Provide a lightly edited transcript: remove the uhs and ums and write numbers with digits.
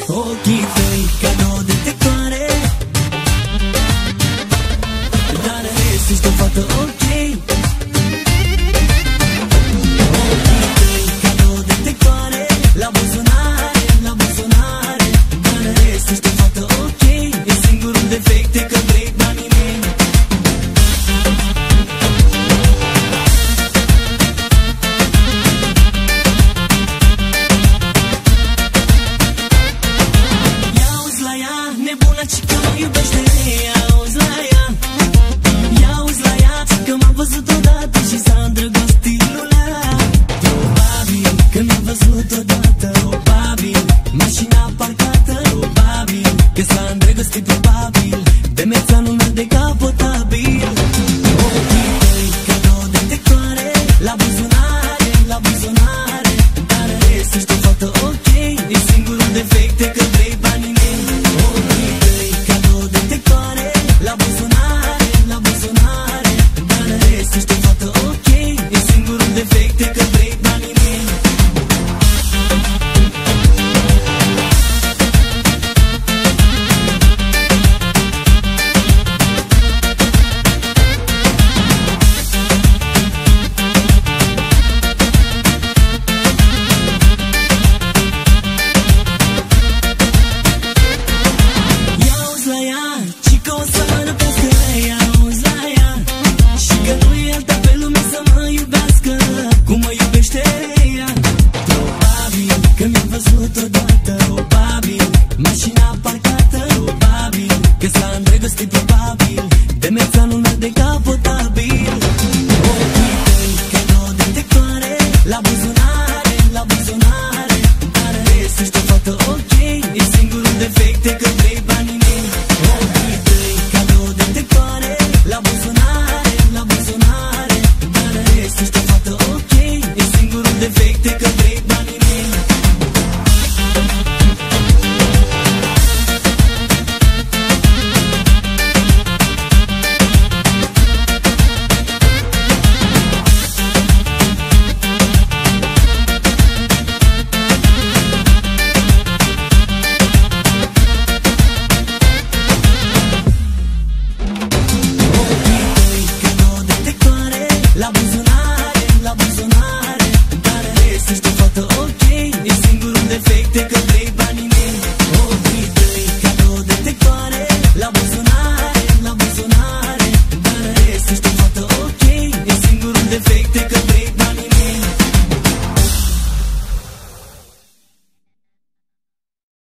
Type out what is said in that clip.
Ochii tăi ca două detectoare, dar în rest ești o fată ok. Ochii tăi ca două detectoare, la buzunare, la buzunare, dar în rest ești o fată ok. E singurul defect e că vrei banii mei. Ia-uzi la ea, nebuna cică mă iubește. Ia-uzi la ea, ia-uzi la ea, că m-a văzut odată și s-a îndrăgostit lulea. Probabil că mi-a văzut odată, probabil mașina parcată, probabil că s-a îndrăgostit, probabil de mețanul meu decapotabil. Ochii tăi ca două detectoare, la buzunare, la buzunare, dar în rest ești o fată ok. E singurul defect e că vrei banii mei. Ochii tăi ca două detectoare, la buzunare, la buzunare, dar în rest ești o fată ok. E singurul defect e că vrei banii mei. Ia-uzi la ea, cică o să mă răpească. Ia-uzi la ea, și că nu e alta pe lume să mă iubească cum mă iubește ea. Probabil că mi-a văzut odată, probabil mașina parcată, probabil că s-a îndrăgostit, probabil de mețanul meu decapotabil. Ochii tăi ca două detectoare, la buzunare, la buzunare, dar în rest ești o fată ok. E singurul defect e că vrei banii mei. Ochii tăi ca două detectoare, la buzunare, la buzunare, dar în rest ești o fată ok. E singurul defect e că vrei banii mei. Ochii tăi ca două detectoare, la buzunare, la buzunare, dar în rest ești o fată ok. E singurul defect e că vrei banii mei. Ochii tăi ca două detectoare, la buzunare, la buzunare, dar în rest ești o fată ok. E singurul defect